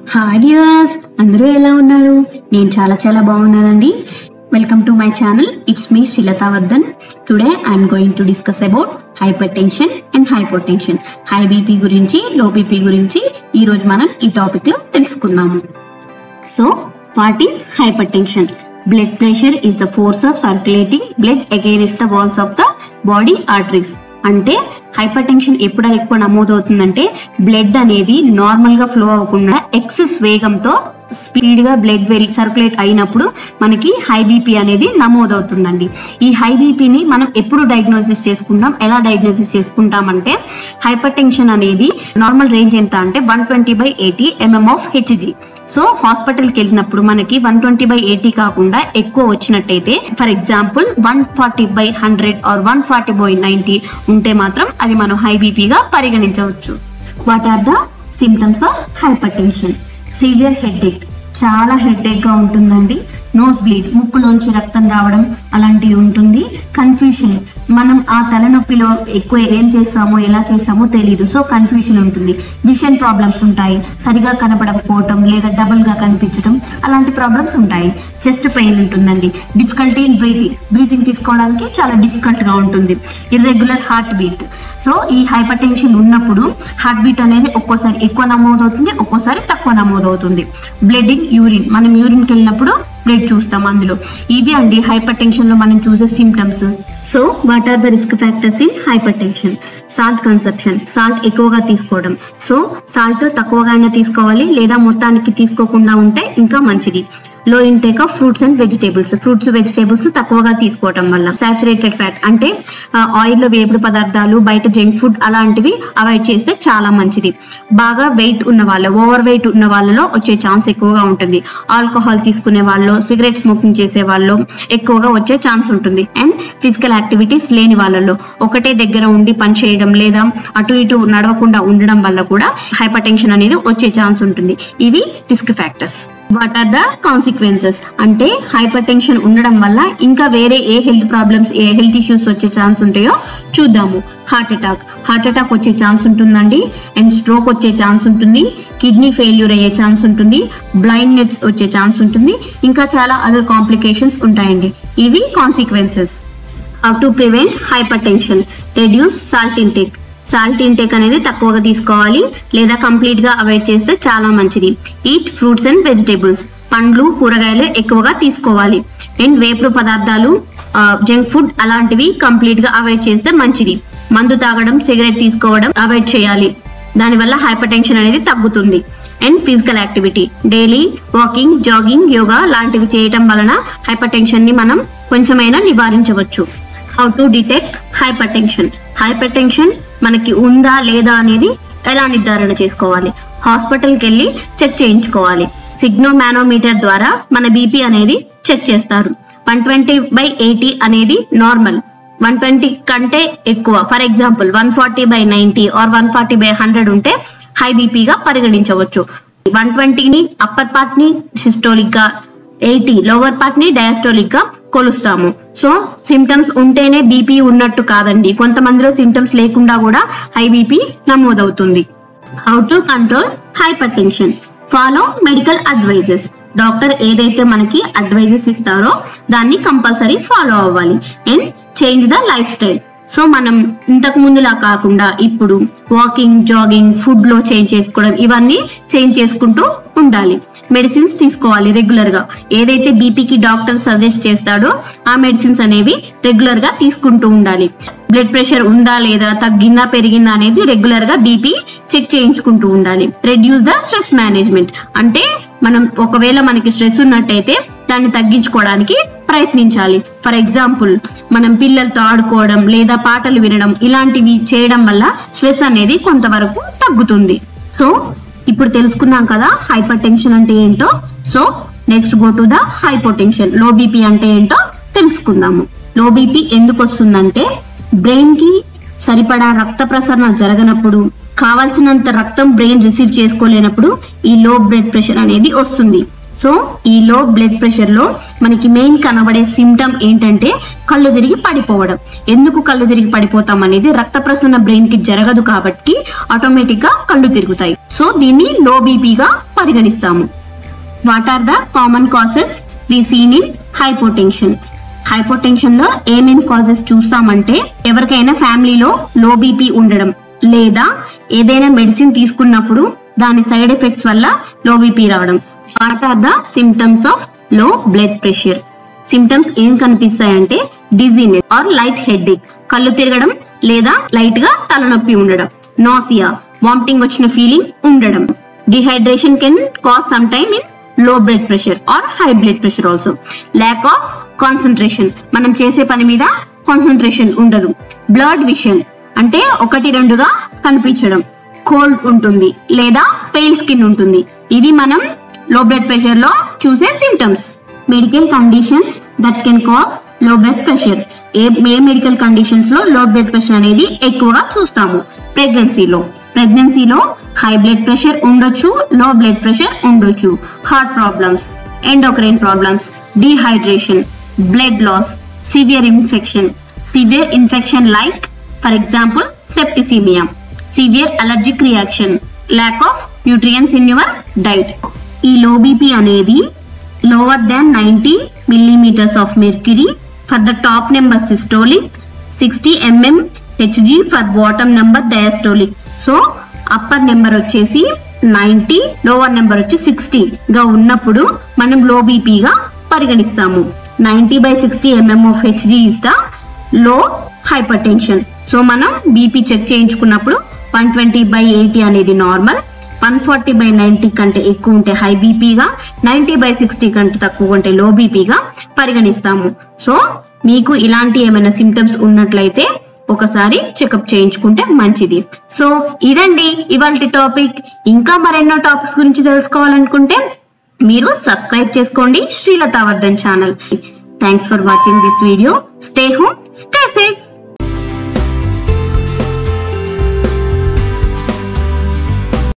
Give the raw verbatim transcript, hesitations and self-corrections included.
Hi viewers, అందరూ ఎలా ఉన్నారు? నేను చాలా చాలా బాగున్నానండి. Welcome to my channel. It's me Srilatha Vardhan. Today I'm going to discuss about hypertension and hypotension. High BP గురించి, లో బీపీ గురించి ఈ రోజు మనం ఈ టాపిక్ లో తెలుసుకుందాము. So what is hypertension? Blood pressure is the force of circulating blood against the walls of the body arteries. అంటే hypertension ఎప్పుడు ఎక్కువ నమోదవుతుందంటే బ్లడ్ అనేది నార్మల్ గా ఫ్లో అవ్వకుండా ఎక్సెస్ వేగంతో స్పీడ్ గా బ్లడ్ వెల్ సర్క్యులేట్ అయినప్పుడు మనకి హై బీపీ అనేది నమోదవుతుందండి. ఈ హై బీపీని మనం ఎప్పుడు డయాగ్నోసిస్ చేసుకుంటాం, ఎలా డయాగ్నోసిస్ చేసుకుంటామంటే హైపర్ టెన్షన్ అనేది నార్మల్ రేంజ్ ఎంత అంటే one twenty by eighty mm of Hg. So హాస్పిటల్కి వెళ్ళినప్పుడు మనకి వన్ ట్వంటీ బై ఎయిటీ కాకుండా ఎక్కువ వచ్చినట్టయితే, for example one forty by hundred or one forty by ninety ఉంటే మాత్రం అది మనం హై బీపీగా పరిగణించవచ్చు. What are the symptoms of hypertension? Severe headache, చాలా హెడేక్ గా ఉంటుందండి. నోస్ బ్లీడ్, ముక్కులోంచి రక్తం రావడం అలాంటివి ఉంటుంది. కన్ఫ్యూషన్, మనం ఆ తలనొప్పిలో ఎక్కువ ఏం చేస్తామో ఎలా చేస్తామో తెలియదు, సో కన్ఫ్యూషన్ ఉంటుంది. విషన్ ప్రాబ్లమ్స్ ఉంటాయి, సరిగా కనపడకపోవటం లేదా డబుల్ గా కనిపించడం అలాంటి ప్రాబ్లమ్స్ ఉంటాయి. చెస్ట్ పెయిన్ ఉంటుందండి. డిఫికల్టీ ఇన్ బ్రీతింగ్, బ్రీతింగ్ తీసుకోవడానికి చాలా డిఫికల్ట్ గా ఉంటుంది. ఇర్రెగ్యులర్ హార్ట్ బీట్, సో ఈ హైపర్ టెన్షన్ ఉన్నప్పుడు హార్ట్ బీట్ అనేది ఒక్కోసారి ఎక్కువ నమోదవుతుంది, ఒక్కోసారి తక్కువ నమోదవుతుంది. బ్లడ్ ఇన్ యూరిన్, మనం యూరిన్కి వెళ్ళినప్పుడు బ్లడ్ చూస్తాం అందులో. ఇవి అండి హైపర్ టెన్షన్ లో మనం చూసే symptoms. So what are the risk factors in hypertension? Salt consumption, salt ఎక్కువగా తీసుకోవడం. సో సాల్ట్ తక్కువగానే తీసుకోవాలి, లేదా మొత్తానికి తీసుకోకుండా ఉంటే ఇంకా మంచిది. Low intake of fruits and vegetables, fruits vegetables తక్కువగా తీసుకోవడం వల్ల. సాచురేటెడ్ ఫ్యాట్ అంటే ఆయిల్ లో వేపుడు పదార్థాలు, బయట జంక్ ఫుడ్ అలాంటివి అవాయిడ్ చేస్తే చాలా మంచిది. బాగా వెయిట్ ఉన్న వాళ్ళు, ఓవర్ వెయిట్ ఉన్న వాళ్ళలో వచ్చే ఛాన్స్ ఎక్కువగా ఉంటుంది. ఆల్కహాల్ తీసుకునే వాళ్ళు, సిగరెట్ స్మోకింగ్ చేసే వాళ్ళు ఎక్కువగా వచ్చే ఛాన్స్ ఉంటుంది. అండ్ ఫిజికల్ యాక్టివిటీస్ లేని వాళ్ళలో, ఒకటే దగ్గర ఉండి పని చేయడం లేదా అటు ఇటు నడవకుండా ఉండడం వల్ల కూడా హైపర్ టెన్షన్ అనేది వచ్చే ఛాన్స్ ఉంటుంది. ఇవి risk factors. What are the consequences? అంటే హైపర్ టెన్షన్ ఉండడం వల్ల ఇంకా వేరే ఏ హెల్త్ ప్రాబ్లమ్స్, ఏ హెల్త్ ఇష్యూస్ వచ్చే ఛాన్స్ ఉంటాయో చూద్దాము. హార్ట్ అటాక్, హార్ట్ అటాక్ వచ్చే ఛాన్స్ ఉంటుందండి. అండ్ స్ట్రోక్ వచ్చే ఛాన్స్ ఉంటుంది. కిడ్నీ ఫెయిల్యూర్ అయ్యే ఛాన్స్ ఉంటుంది. బ్లైండ్నెస్ వచ్చే ఛాన్స్ ఉంటుంది. ఇంకా చాలా అదర్ కాంప్లికేషన్స్ ఉంటాయండి. ఇవి consequences. How to prevent hypertension? Reduce salt intake, salt intake అనేది తక్కువగా తీసుకోవాలి, లేదా కంప్లీట్ గా అవాయిడ్ చేస్తే చాలా మంచిది. ఈట్ ఫ్రూట్స్ అండ్ వెజిటేబుల్స్, పండ్లు కూరగాయలు ఎక్కువగా తీసుకోవాలి. అండ్ వేపుడు పదార్థాలు, జంక్ ఫుడ్ అలాంటివి కంప్లీట్ గా అవాయిడ్ చేస్తే మంచిది. మందు తాగడం, సిగరెట్ తీసుకోవడం అవాయిడ్ చేయాలి, దానివల్ల హైపర్ టెన్షన్ అనేది తగ్గుతుంది. And physical activity, daily walking, jogging, yoga లాంటివి చేయటం వలన హైపర్ టెన్షన్ ని మనం కొంచెమైనా నివారించవచ్చు. How to detect hypertension? Hypertension మనకి ఉందా లేదా అనేది ఎలా నిర్ధారణ చేసుకోవాలి? హాస్పిటల్కి వెళ్ళి చెక్ చేయించుకోవాలి. సిగ్నో మానోమీటర్ ద్వారా మన బీపీ అనేది చెక్ చేస్తారు. వన్ ట్వంటీ బై ఎయిటీ అనేది నార్మల్, వన్ ట్వంటీ కంటే ఎక్కువ, for example one forty by ninety or one forty by hundred ఉంటే హై బీపీగా పరిగణించవచ్చు. వన్ ట్వంటీని అప్పర్ పార్ట్ ని సిస్టోలిక్ గా, ఎయిటీ లోవర్ పార్ట్ ని డయాస్టోలిక్ గా కొలుస్తాము. సో సిమ్టమ్స్ ఉంటేనే బీపీ ఉన్నట్టు కాదండి, కొంతమందిలో సిమ్టమ్స్ లేకుండా కూడా హై బీపీ నమోదవుతుంది. How to control hypertension? Follow medical advises, doctor ఏదైతే మనకి అడ్వైజెస్ ఇస్తారో దాన్ని కంపల్సరీ ఫాలో అవ్వాలి. And change the lifestyle. So మనం ఇంతకు ముందులా కాకుండా ఇప్పుడు వాకింగ్, జాగింగ్, ఫుడ్ లో చేంజ్ చేసుకోవడం, ఇవన్నీ చేంజ్ చేసుకుంటూ ఉండాలి. మెడిసిన్స్ తీసుకోవాలి రెగ్యులర్ గా, ఏదైతే బీపీకి డాక్టర్ సజెస్ట్ చేస్తాడో ఆ మెడిసిన్స్ అనేవి రెగ్యులర్ గా తీసుకుంటూ ఉండాలి. బ్లడ్ ప్రెషర్ ఉందా లేదా, తగ్గిందా పెరిగిందా అనేది రెగ్యులర్ గా బీపీ చెక్ చేయించుకుంటూ ఉండాలి. రెడ్యూస్ ద స్ట్రెస్ మేనేజ్మెంట్, అంటే మనం ఒకవేళ మనకి స్ట్రెస్ ఉన్నట్టయితే దాన్ని తగ్గించుకోవడానికి ప్రయత్నించాలి. ఫర్ ఎగ్జాంపుల్ మనం పిల్లలతో ఆడుకోవడం లేదా పాటలు వినడం ఇలాంటివి చేయడం వల్ల స్ట్రెస్ అనేది కొంతవరకు తగ్గుతుంది. సో ఇప్పుడు తెలుసుకున్నాం కదా హైపర్ టెన్షన్ అంటే ఏంటో. So next go to the hypotension. Low BP అంటే ఏంటో తెలుసుకుందాము. లో బీపీ ఎందుకు వస్తుందంటే బ్రెయిన్ కి సరిపడా రక్త ప్రసరణ జరగనప్పుడు, కావాల్సినంత రక్తం బ్రెయిన్ రిసీవ్ చేసుకోలేనప్పుడు ఈ లో బ్లడ్ ప్రెషర్ అనేది వస్తుంది. సో ఈ లో బ్లడ్ ప్రెషర్ లో మనకి మెయిన్ కనబడే సిమ్టమ్ ఏంటంటే కళ్ళు తిరిగి పడిపోవడం. ఎందుకు కళ్ళు తిరిగి పడిపోతాం అనేది రక్త ప్రసరణ బ్రెయిన్ కి జరగదు కాబట్టి ఆటోమేటిక్ గా కళ్ళు తిరుగుతాయి. సో దీన్ని లో బీపీగా పరిగణిస్తాము. What are the common causes we seen in hypotension? Hypotension లో ఏమేమి కాజెస్ చూస్తామంటే, ఎవరికైనా ఫ్యామిలీలో లో బీపీ ఉండడం, లేదా ఏదైనా మెడిసిన్ తీసుకున్నప్పుడు దాని సైడ్ ఎఫెక్ట్స్ వల్ల లో బీపీ రావడం. What are the symptoms of low blood pressure? Symptoms ఏం కనిపిస్తాయంటే డిజీనెస్ ఆర్ లైట్ హెడేక్, కళ్ళు తిరగడం లేదా లైట్ గా తలనొప్పి ఉండడం. నాసియా, వామిటింగ్ వచ్చిన ఫీలింగ్ ఉండడం. Dehydration can cause some time in low blood pressure or high blood pressure also. Lack of concentration, మనం చేసే పని మీద కాన్సన్ట్రేషన్ ఉండదు. బ్లడ్ విషన్ అంటే ఒకటి రెండుగా కనిపించడం. కోల్డ్ ఉంటుంది లేదా పేల్ స్కిన్ ఉంటుంది. ఇవి మనం లో బ్లడ్ ప్రెషర్ లో చూసే symptoms. Medical conditions that can cause low blood pressure. ఏ ఏ మెడికల్ కండిషన్స్ లో లో బ్లడ్ ప్రెషర్ అనేది ఎక్కువగా చూస్తాము? ప్రెగ్నెన్సీలో ప్రెగ్నెన్సీలో హై బ్లడ్ ప్రెషర్ ఉండొచ్చు, లో బ్లడ్ ప్రెషర్ ఉండొచ్చు. Heart problems, endocrine problems, dehydration, blood loss, severe infection severe infection like for example septicemia, severe allergic reaction, lack of nutrients in your diet. ఈ low BP అనేది lower than ninety millimeters of mercury for the top number systolic, sixty millimeters Hg for bottom number diastolic. So upper number వచ్చేసి ninety, lower number వచ్చి sixty గా ఉన్నప్పుడు మనం low బీపీగా పరిగణిస్తాము. Ninety by sixty mm of Hg is the low hypertension. So మనం BP check చేయించుకున్నప్పుడు one twenty by eighty అనేది normal, one forty by ninety కంటే ఎక్కువ ఉంటే హై బీపీగా, నైంటీ బై సిక్స్టీ కంటే తక్కువ ఉంటే లో బీపీగా పరిగణిస్తాము. సో మీకు ఇలాంటి ఏమైనా సిమ్టమ్స్ ఉన్నట్లయితే ఒకసారి చెకప్ చేయించుకుంటే మంచిది. సో ఇదండి ఇవాల్టి టాపిక్. ఇంకా మరెన్నో టాపిక్స్ గురించి తెలుసుకోవాలనుకుంటే మీరు సబ్స్క్రైబ్ చేసుకోండి Srilatha Vardhan channel. Thanks for watching this video. Stay home, stay safe.